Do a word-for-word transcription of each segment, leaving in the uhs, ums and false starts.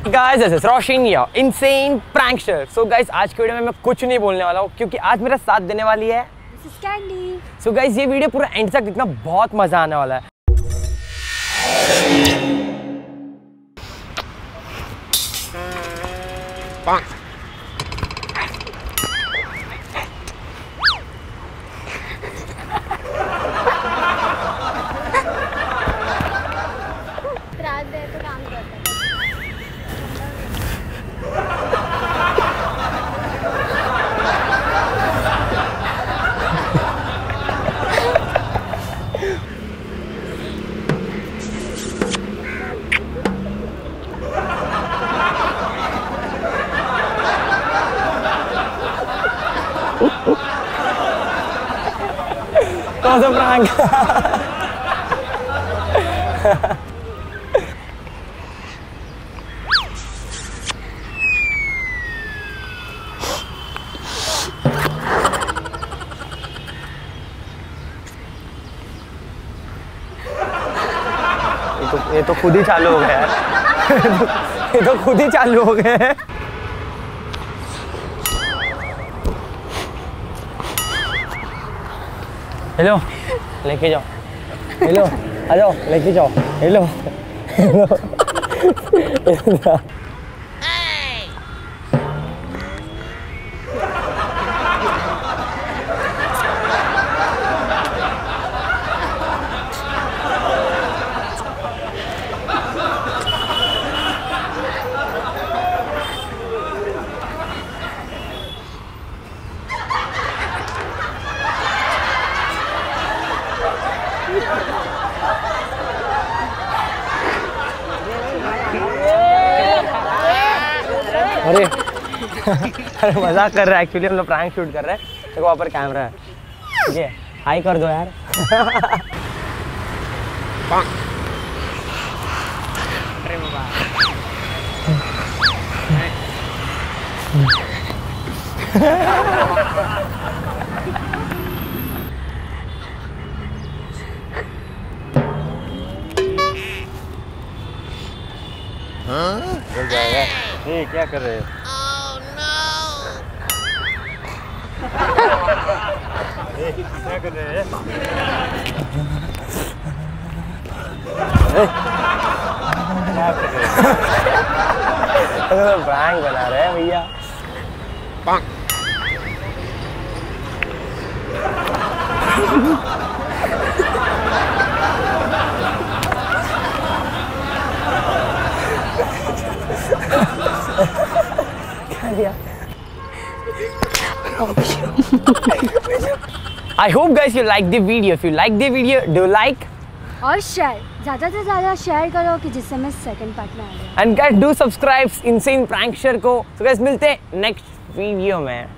Guys, this is Roshan here, insane prankster. So guys, आज के video में मैं कुछ नहीं बोलने वाला हूँ क्योंकि आज मेरा साथ देने वाली है This is Candy. So guys, ये वीडियो पूरा एंड तक देखना, बहुत मजा आने वाला है। रात देर तो काम करता है। कौन सा प्रैंक? ये तो ये तो खुद ही चालू हो गया है। ये तो खुद ही चालू हो गया है। हेलो, लेके जाओ। हेलो, आ जाओ, लेके जाओ। Hello, hello. अरे अरे मजाक कर रहा है, एक्चुअली हम लोग प्रैंक शूट कर रहे हैं। देखो वहाँ पर कैमरा है, ठीक है? हाई कर दो यार। चल जाएगा। ये क्या कर रहे हो? Oh, no. क्या कर रहे हैं? क्या कर रहे हैं? प्रैंक बना रहे हैं भैया। I hope guys you like the video. If you like the video, do like और शेयर, ज़्यादा से ज़्यादा शेयर करो कि जिससे मैं सेकंड पार्ट में आ जाऊँ। And guys do subscribe insane prankster को। So guys मिलते हैं next video में।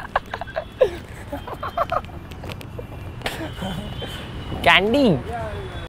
Candy।